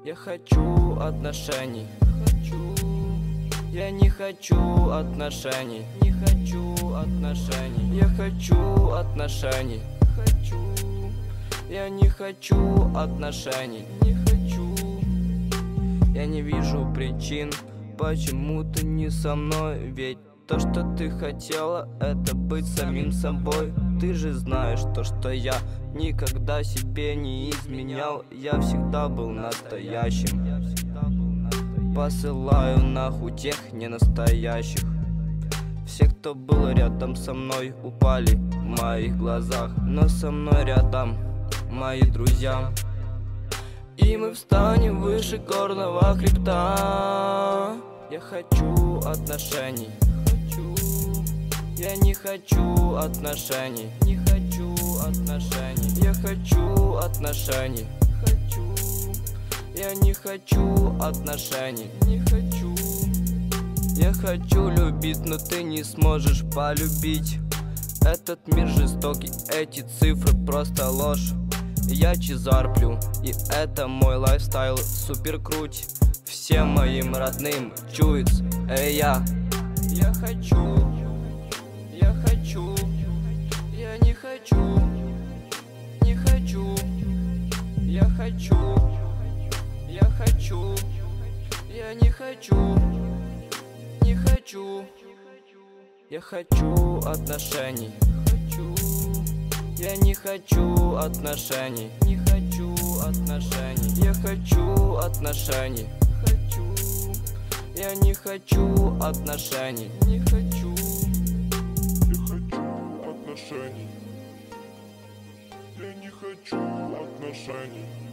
Я хочу отношений. Я не хочу отношений. Не хочу отношений. Я хочу отношений. Я не хочу отношений. Не хочу. Я не вижу причин, почему ты не со мной. Ведь то, что ты хотела, это быть самим собой. Ты же знаешь то, что я никогда себе не изменял. Я всегда был настоящим. Посылаю нахуй тех ненастоящих. Все, кто был рядом со мной, упали в моих глазах. Но со мной рядом мои друзья. И мы встанем выше горного хребта. Я хочу отношений. Я не хочу отношений. Не хочу отношений. Я хочу отношений. Я не хочу отношений. Не хочу. Я хочу любить, но ты не сможешь полюбить. Этот мир жестокий, эти цифры просто ложь. Я чизарплю, и это мой лайфстайл. Супер круть, всем моим родным чуется. Эй, я хочу. Я хочу. Я не хочу. Не хочу. Я хочу. Я хочу. Я не хочу. Не хочу. Я хочу отношений. Я не хочу отношений. Не хочу отношений. Я хочу отношений. Я не хочу отношений. Не хочу. Я хочу отношений. Я не хочу отношений.